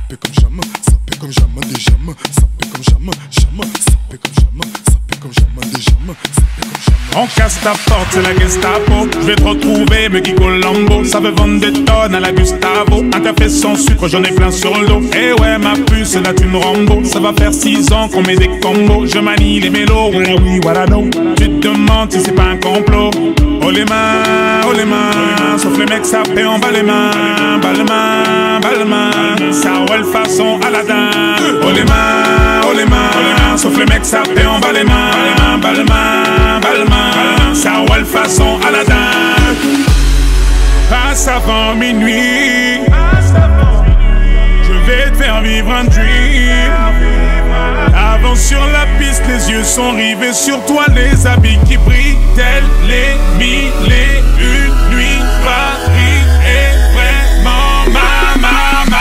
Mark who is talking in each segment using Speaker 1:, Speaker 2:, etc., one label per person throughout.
Speaker 1: paie comme jamais, ça paie comme jamais, des jamais, ça paie comme jamais, jamais, ça paie comme jamais, ça paie comme jamais, des jamais, ça paie comme jamais.
Speaker 2: On casse ta porte, c'est la Gestapo. Je vais te retrouver, me Guy Colombo. Ça veut vendre des tonnes à la Gustavo. Un café sans sucre, j'en ai plein sur le dos. Eh ouais, ma puce, c'est la thune Rambo. Ça va faire 6 ans qu'on met des combos. Je manie les mélos, oui, voilà, non. Tu te demandes si c'est pas un complot. Oh les mains, sauf les mecs, ça paie en bas les mains. Bas les mains, ça roule façon Aladdin. Oh les mains, sauf les mecs, ça paie en bas les mains. Bas les mains, ça roule façon Aladdin. Passe avant minuit, je vais te faire vivre un dream. Avance sur la piste, les yeux sont rivés sur toi, les habits qui brillent, tels les mille et une nuits. Paris est vraiment ma.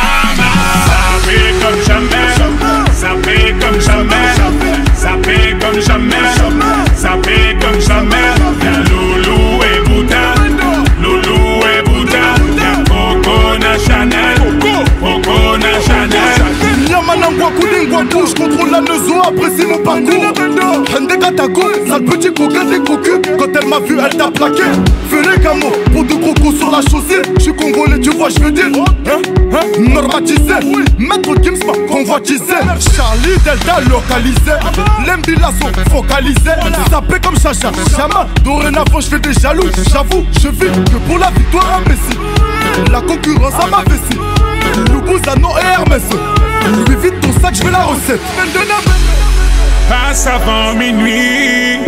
Speaker 2: Ça fait comme jamais, ça fait comme jamais, ça fait comme jamais, ça fait comme jamais. Y'a Loulou et Bouddha, Loulou et Bouddha, y'a Coco Chanel, Coco Chanel.
Speaker 1: Yamanangwa Koulingwakou, je contrôle la neuzo, apprécie mon parcours. Hende Katako, sale petit coquin des cocus. Quand elle m'a vu, elle t'a plaqué. Fais les camos pour deux crocos sur la chaussée. Je suis congolais, tu vois, je veux dire. Normatisé, maître Gims m'a convoitisé. Charlie Delta localisé. L'Embila sont focalisés. Ça paie comme Chacha, Chama. Dorénavant, je fais des jaloux. J'avoue, je vis que pour la victoire imbécile. La concurrence à ma vessie. Loubouzanon et Hermès. Lui vite ton sac, je fais la recette.
Speaker 2: Passe avant minuit,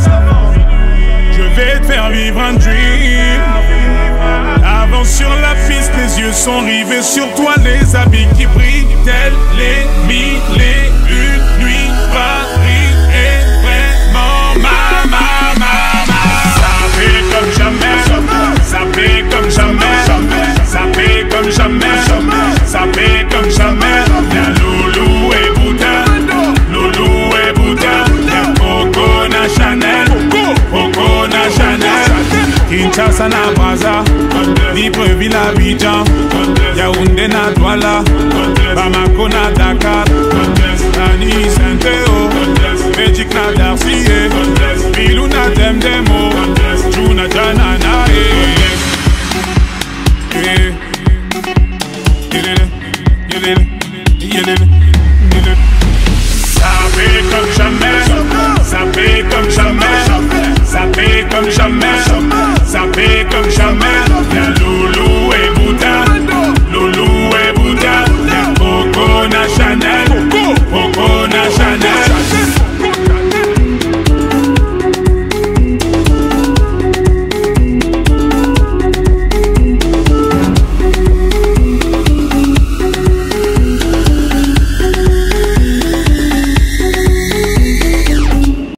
Speaker 2: je vais te faire vivre un dream. Avance sur la piste, les yeux sont rivés sur toi, les habits qui brillent, tels les mille et une nuits. Paris est vraiment ma. Ça fait comme jamais, ça fait comme jamais, ça fait comme jamais, ça fait comme jamais. Y'a Loulou et Bouddha, Loulou et Bouddha, y'a Coco Chanel, Coco Chanel. Kinshasa na Brazza, Libreville à Abidjan, Yaoundé na Douala, Bamako na Dakar, Nani Saint-Théo, Magic na Darcy, Bilou na Demdemo, Juna Janana. Yeah.